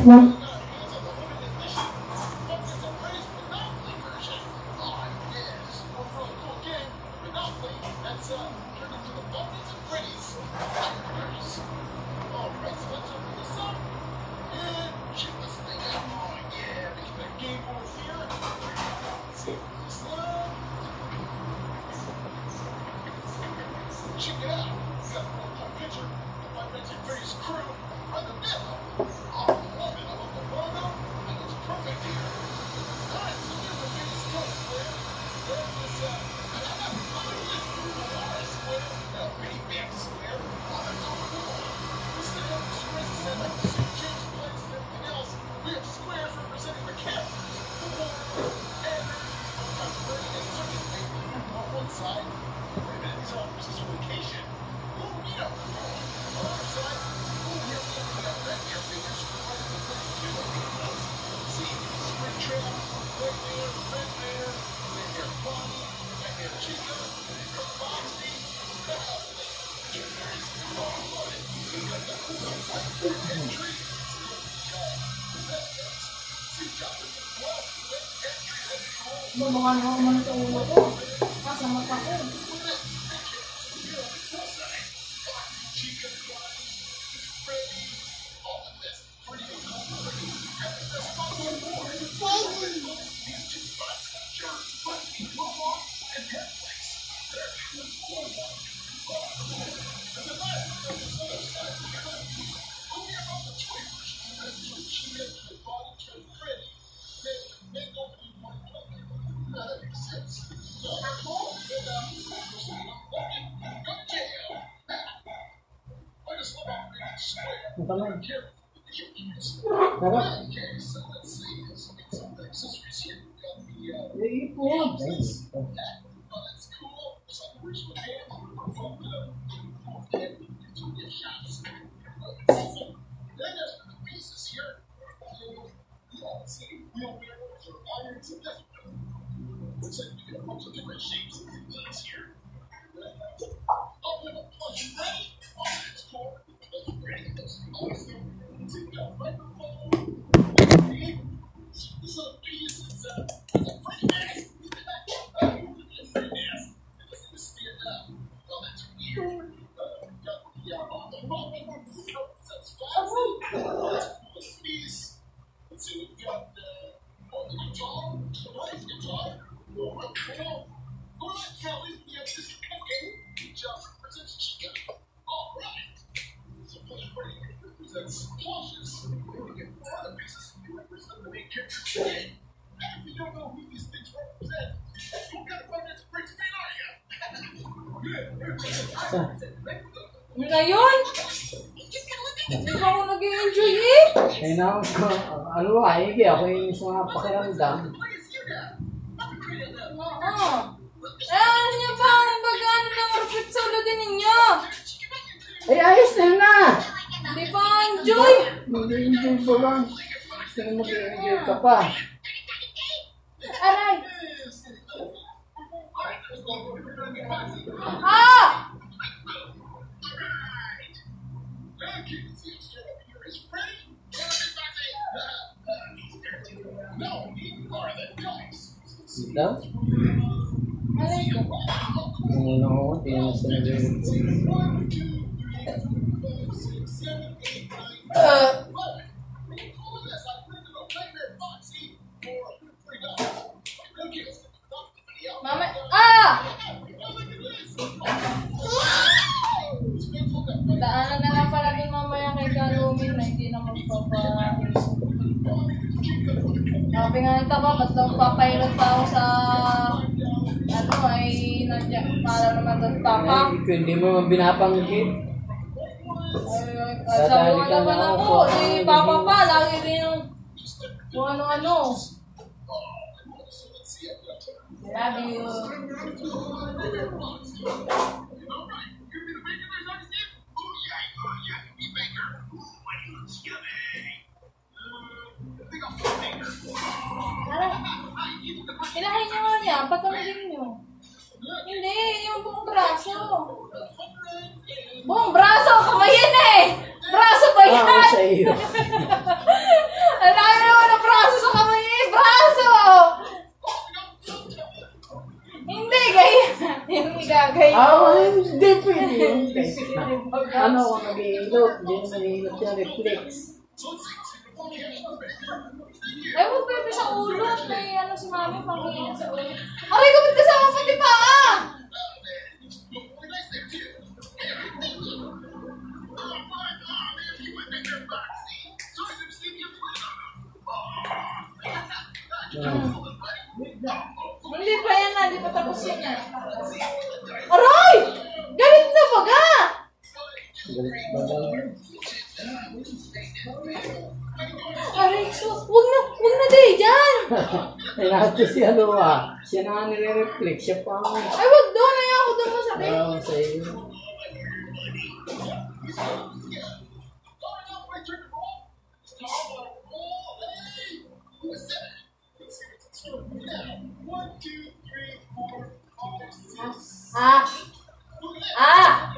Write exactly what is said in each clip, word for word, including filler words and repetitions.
Bumangan ako man sa ulo ko. Nasa mata ko. Ngayon? Hindi ba ako nag-i-enjoy eh? Kaya na ako, ano ba, hindi ako yung mga pakiramdam. Oo. Eh, ano niyo ba? Ang bagaan na marupit sa ulo din ninyo? Ay, ayos na yun na! Hindi ba enjoy? Mag-enjoy ko lang. Gusto mo mag-enjoy ka pa. Aray! Ah! Daw? Aray ko. Ano ako, tingnan sa nag-enjoy. Uh, Mama, ah! Daanan na lang pala din mamaya kay Galumin na hindi na magpapa... Sabi nga nito ba, ba't daw papayron pa ako sa... Ano ay... Nandiyan, para naman doon papa. Ay, hindi mo man binapanggit. Ay, sabi mo naman ako, si Papa pa, lagi rin yung kung ano-ano. Love you. Tara, ilahin nyo nga niya, patamagin nyo. Hindi, yung buong braso. Buong braso, kamay yan eh! Braso ba yan? Ah, sa iyo. Ano kung nag-iilot? Hindi naman iilot yung reflex. Ay, huwag pepe sa ulo at may ano si mami pang-iingat sa ulo. Aray, kapit ka sa ako pati pa ah! Hmm. Hindi pa yan na, hindi pa tapos yan yan. Aray! Galit na baga! Galit ba daw? Aray, so, huwag na, huwag na day dyan! Ay, nato si ano ah. Siya na nga nire-reflex. Siya pa ang... Ay, wag doon, ay ako doon masakit. Ah, sa iyo. Ah! Ah!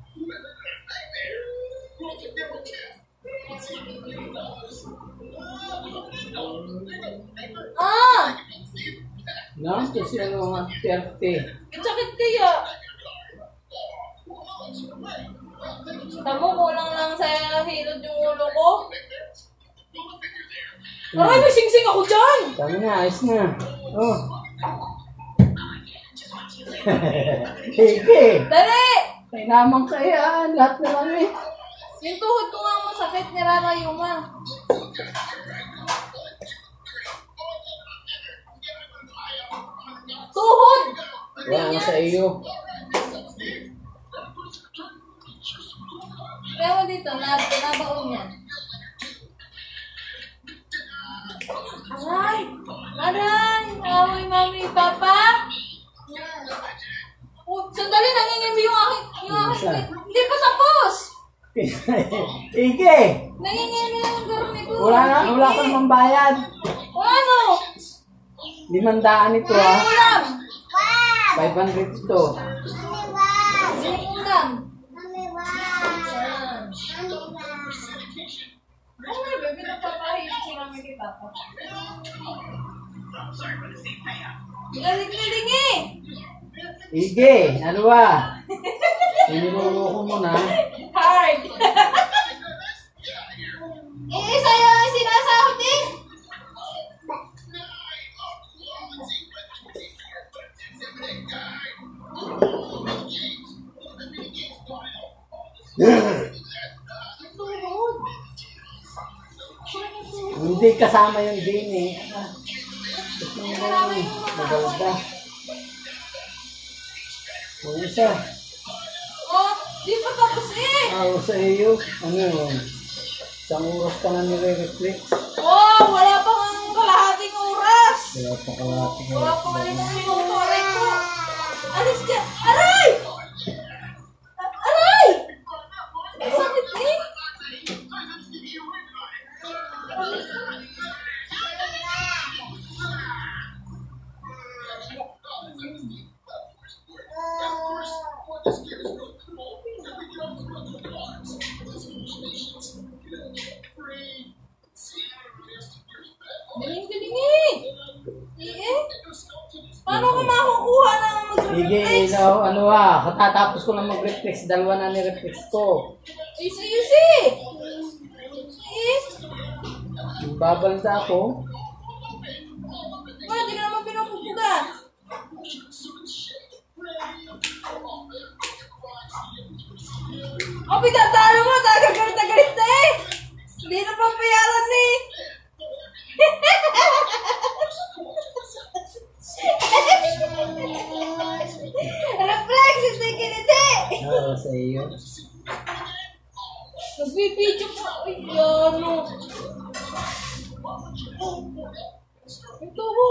Ah! Nato si ano nga, thirty. Sakit kaya. Tamo, kulang lang sa hilod yung ulo ko. Aray, may sing-sing ako dyan! Tama na, ayos na. Oh. Sige. Dali! Ay naman kaya, lahat na lang eh. Yung tuhod ko nga masakit, nirarayo nga. Tuhod! Wala nga sa iyo. Pero dito, nab nabaon yan. Aray! Aray! Aray, mami, papa! Oh, sandali, nangingimi yung aking, yung aking, hindi pa tapos! Sige. Nangingimi lang yung garmi ko. Wala na, wala ka namang bayad. O ano? Limandaan ito May ah. ulam! five hundred ito. May ulam! Ano nga, baby, nagpapahit si mami kay papa. Galing-galing eh! Sige, ano ba? Iniluloko mo na. Hard! Eh, sa'yo ang sinasahod eh! Hindi kasama yung din eh. Gusto mo Marami na yung mga maganda. O isa. Oh, di pa tapos eh! Ah, o sa iyo. Ano yun? Isang oras ka na nire-reflex. Oh, wala pang kalahating oras! Wala pa kalati. Wala pang limang minuto, aray ko! Alis dyan! Aray! A- Aray! Ang sakit eh! Galing-galing eh! Eh? Paano ko makukuha ng Sige, mag-reflex? ikaw, ano ah, katatapos ko na mag-reflex, dalawa na ni-reflex ko. Easy-easy! Eh? Babalda ako. Wala, di ka naman pinupupuga. O, pinatalo mo! Talagang galit na galit na eh! Hindi na pang bayaran eh! Reflex! Hindi kiniti! Oo, sa iyo. Nagbibidyo ko. Ay, ano? Ito ho.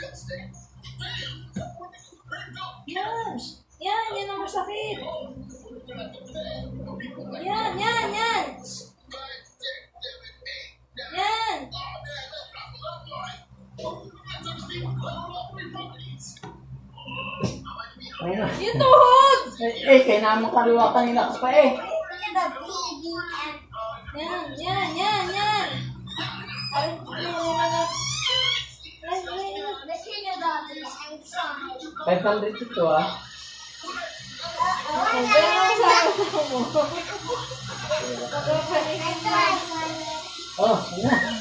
Yan. Yan, yan ang masakit. Yan, yan, yan. Yan. Ayun. Yung tuhod. Eh, eh, kaya naman kaliwa kanina ka pa eh. Yan, yan, yan, yan. Ay, five hundred ito ah. pero Nagpapaningin na. Oh, ano?